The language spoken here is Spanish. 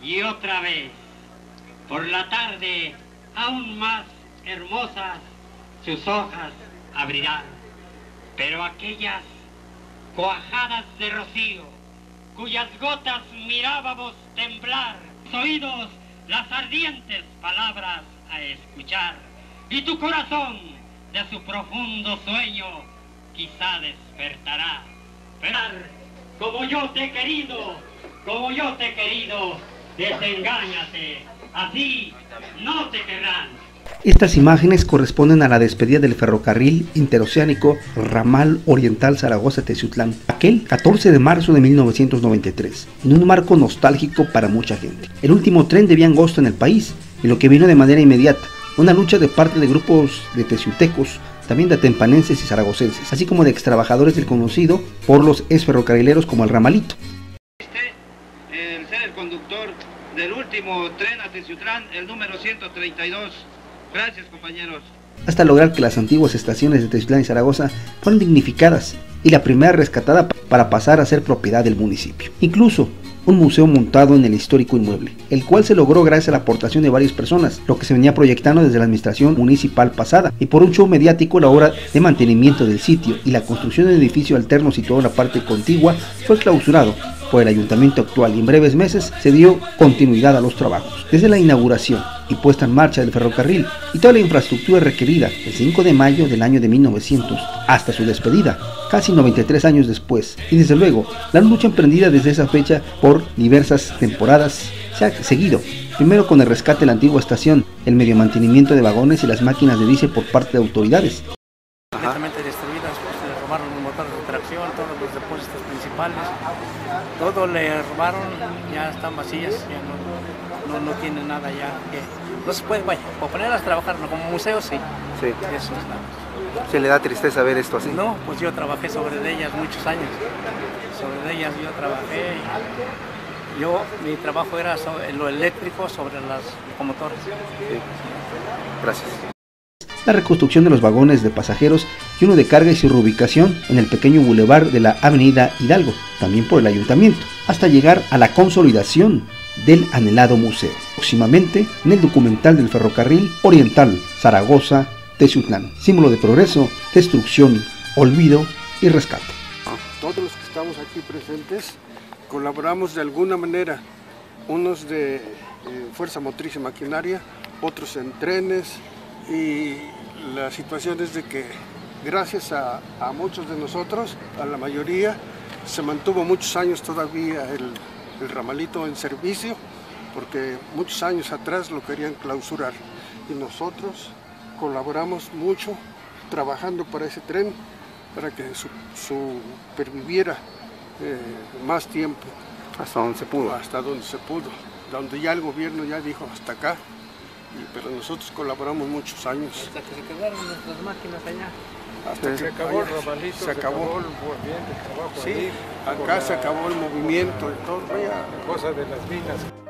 y otra vez. Por la tarde, aún más hermosas, sus hojas abrirán. Pero aquellas cuajadas de rocío, cuyas gotas mirábamos temblar, tus oídos las ardientes palabras a escuchar, y tu corazón de su profundo sueño quizá despertará. Pero como yo te he querido, desengáñate, así no te querrán. Estas imágenes corresponden a la despedida del ferrocarril interoceánico Ramal Oriental Zaragoza-Teciutlán, aquel 14 de marzo de 1993, en un marco nostálgico para mucha gente. El último tren de vía angosta en el país, y lo que vino de manera inmediata, una lucha de parte de grupos de teciutecos, también de atempanenses y zaragocenses, así como de extrabajadores del conocido por los exferrocarrileros como el Ramalito. El ser el conductor del último tren a Teciutlán, el número 132. Gracias, compañeros. Hasta lograr que las antiguas estaciones de Teciutlán y Zaragoza fueran dignificadas y la primera rescatada para pasar a ser propiedad del municipio. Incluso un museo montado en el histórico inmueble, el cual se logró gracias a la aportación de varias personas, lo que se venía proyectando desde la administración municipal pasada, y por un show mediático la obra de mantenimiento del sitio y la construcción de un edificio alterno situado en la parte contigua fue clausurado por el ayuntamiento actual, y en breves meses se dio continuidad a los trabajos. Desde la inauguración y puesta en marcha del ferrocarril y toda la infraestructura requerida el 5 de mayo del año de 1900 hasta su despedida, casi 93 años después, y desde luego la lucha emprendida desde esa fecha por diversas temporadas se ha seguido, primero con el rescate de la antigua estación, el medio mantenimiento de vagones y las máquinas de diésel por parte de autoridades. Completamente destruidas, pues le robaron los motores de tracción, todos los depósitos principales, todo le robaron, ya están vacías, ya no tienen nada ya, que no se puede, vaya, para ponerlas a trabajar, ¿no? Como museo sí, Sí. eso es nada. ¿Se le da tristeza ver esto así? No, pues yo trabajé sobre ellas muchos años, sobre ellas yo trabajé, mi trabajo era sobre lo eléctrico, sobre las locomotoras. Sí. Gracias. La reconstrucción de los vagones de pasajeros y uno de carga y su reubicación en el pequeño bulevar de la avenida Hidalgo, también por el ayuntamiento, hasta llegar a la consolidación del anhelado museo, próximamente en el documental del ferrocarril oriental Zaragoza-Teciutlán, símbolo de progreso, destrucción, olvido y rescate. Todos los que estamos aquí presentes colaboramos de alguna manera, unos de fuerza motriz y maquinaria, otros en trenes, y la situación es de que gracias a muchos de nosotros, a la mayoría, se mantuvo muchos años todavía el ramalito en servicio, porque muchos años atrás lo querían clausurar, y nosotros colaboramos mucho trabajando para ese tren, para que superviviera más tiempo. Hasta donde se pudo. Hasta donde se pudo, donde ya el gobierno ya dijo hasta acá, pero nosotros colaboramos muchos años. Hasta que se quedaron nuestras máquinas allá. Hasta que se acabó el ramalito, se acabó el ambiente, el trabajo. Sí, ahí, acá se acabó el movimiento y todo. la cosa de las minas.